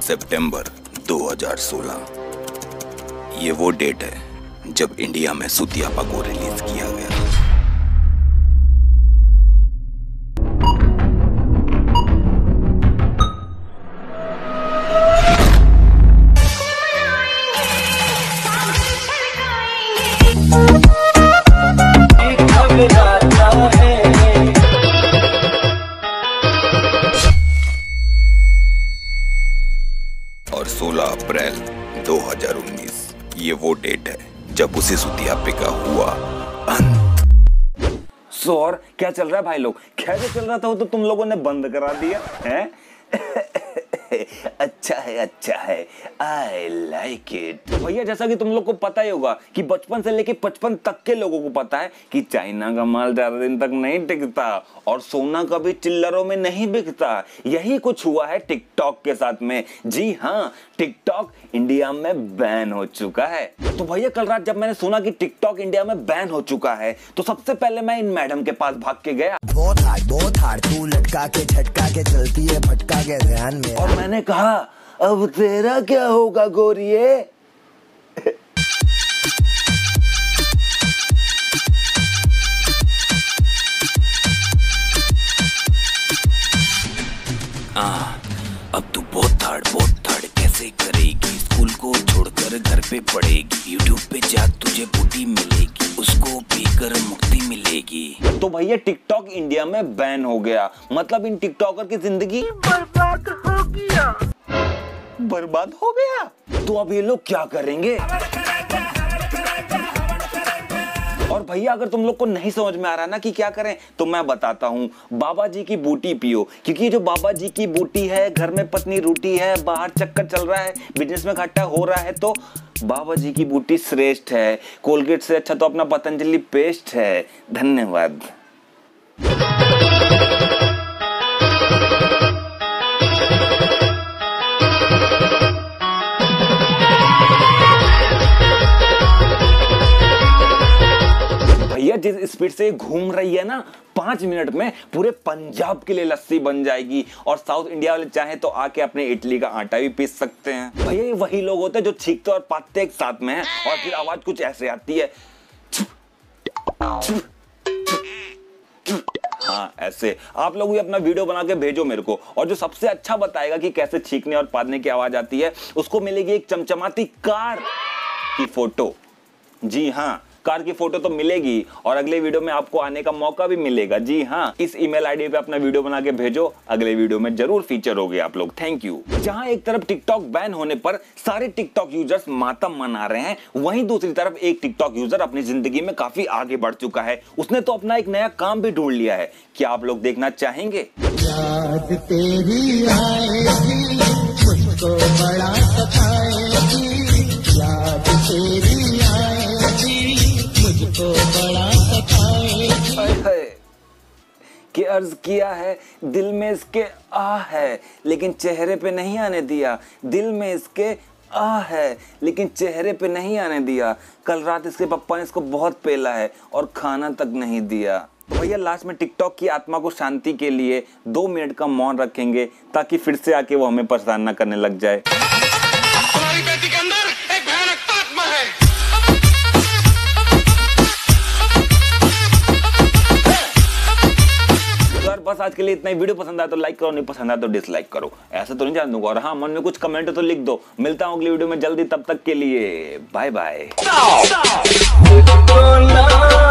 सितंबर 2016 ये वो डेट है जब इंडिया में सुतियापा को रिलीज किया गया। और 16 अप्रैल 2019 ये वो डेट है जब उसे सुतियापे का हुआ अंत। सौर क्या चल रहा है भाई लोग? कैसे चल रहा था वो तो तुम लोगों ने बंद करा दिया है। अच्छा है आई लाइक इट। भैया जैसा कि तुम लोग को पता ही होगा कि बचपन से लेके 55 तक के लोगों को पता है कि चाइना का माल ज्यादा दिन तक नहीं टिकता और सोना कभी चिल्लरों में नहीं बिकता। यही कुछ हुआ है टिकटॉक के साथ में। जी हाँ, टिकटॉक इंडिया में बैन हो चुका है। तो भैया कल रात जब मैंने सुना कि टिकटॉक इंडिया में बैन हो चुका है तो सबसे पहले मैं इन मैडम के पास भाग के गया। बहुत हार्ड तू लटका के झटका के चलती है भटका के ध्यान में। और मैंने कहा अब तेरा क्या होगा गोरिये? अब तू बहुत थर्ड कैसे करेगी? स्कूल को छोड़कर घर पे पढ़ेगी, यूट्यूब पे जा तुझे बूटी मिलेगी, उसको पीकर मुक्ति मिलेगी। तो भैया टिकटॉक इंडिया में बैन हो गया, मतलब इन टिकटॉकर की जिंदगी बर्बाद हो गया। तो अब ये लोग क्या करेंगे? और भैया अगर तुम लोग को नहीं समझ में आ रहा ना कि क्या करें तो मैं बताता हूँ। बाबा जी की बूटी पियो, क्योंकि जो बाबा जी की बूटी है, घर में पत्नी रूटी है, बाहर चक्कर चल रहा है, बिजनेस में घाटा हो रहा है, तो बाबा जी की बूटी श्रेष्ठ है। कोलगेट से अच्छा तो अपना पतंजलि पेस्ट है। धन्यवाद। भैया जिस स्पीड से घूम रही है ना, 5 मिनट में पूरे पंजाब के लिए लस्सी बन जाएगी। और साउथ इंडिया वाले चाहे तो आके अपने इडली का आटा भी पीस सकते हैं। भैया ये वही लोग होते हैं जो छींकते और पाते एक साथ में हैं और फिर आवाज कुछ ऐसे आती है। हाँ ऐसे। आप लोग भी अपना वीडियो बना के भेजो मेरे को, और जो सबसे अच्छा बताएगा कि कैसे छींकने और पादने की आवाज आती है उसको मिलेगी एक चमचमाती कार की फोटो। जी हाँ, कार की फोटो तो मिलेगी और अगले वीडियो में आपको आने का मौका भी मिलेगा। जी हाँ, इस ईमेल आईडी पे अपना वीडियो बना के भेजो, अगले वीडियो में जरूर फीचर होगे आप लोग। Thank you. जहां एक तरफ टिकटॉक बैन होने पर सारे टिकटॉक यूजर्स मातम मना रहे हैं, वहीं दूसरी तरफ एक टिकटॉक यूजर अपनी जिंदगी में काफी आगे बढ़ चुका है। उसने तो अपना एक नया काम भी ढूंढ लिया है। क्या आप लोग देखना चाहेंगे? याद तेरी आएगी, मुझको बड़ा सताएगी, याद तेरी आएगी, मुझको बड़ा सताएगी। कि अर्ज किया है दिल में इसके आ है लेकिन चेहरे पे नहीं आने दिया, दिल में इसके आ है लेकिन चेहरे पे नहीं आने दिया। कल रात इसके पप्पा ने इसको बहुत पेला है और खाना तक नहीं दिया। तो भैया लास्ट में टिकटॉक की आत्मा को शांति के लिए 2 मिनट का मौन रखेंगे ताकि फिर से आके वो हमें परेशान ना करने लग जाए। तुम्हारी बेटी के अंदर एक भयानक आत्मा है। बस आज के लिए इतना ही। वीडियो पसंद आया तो लाइक करो, नहीं पसंद आया तो डिसलाइक करो। ऐसा तो नहीं जान दूंगा। और हाँ, मन में कुछ कमेंट तो लिख दो। मिलता हूँ अगली वीडियो में जल्दी, तब तक के लिए बाय बाय।